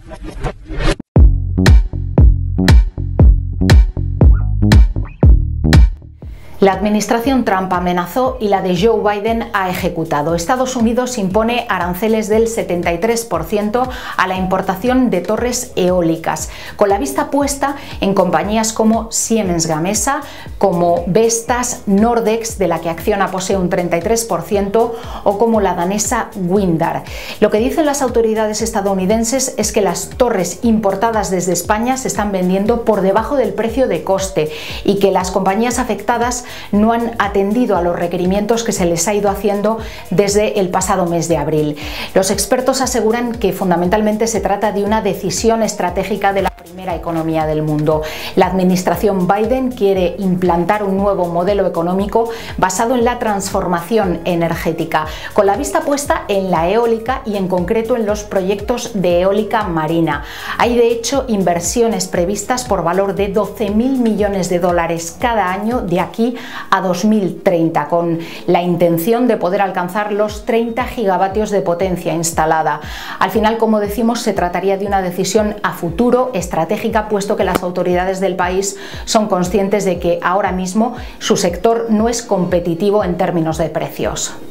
La administración Trump amenazó y la de Joe Biden ha ejecutado. Estados Unidos impone aranceles del 73% a la importación de torres eólicas, con la vista puesta en compañías como Siemens Gamesa, como Vestas, Nordex, de la que Acciona posee un 33%, o como la danesa Windar. Lo que dicen las autoridades estadounidenses es que las torres importadas desde España se están vendiendo por debajo del precio de coste y que las compañías afectadas no han atendido a los requerimientos que se les ha ido haciendo desde el pasado mes de abril. Los expertos aseguran que fundamentalmente se trata de una decisión estratégica de la primera economía del mundo. La administración Biden quiere implantar un nuevo modelo económico basado en la transformación energética, con la vista puesta en la eólica y en concreto en los proyectos de eólica marina. Hay de hecho inversiones previstas por valor de 12.000 millones de dólares cada año de aquí a 2030, con la intención de poder alcanzar los 30 gigavatios de potencia instalada. Al final, como decimos, se trataría de una decisión a futuro estratégica, puesto que las autoridades del país son conscientes de que ahora mismo su sector no es competitivo en términos de precios.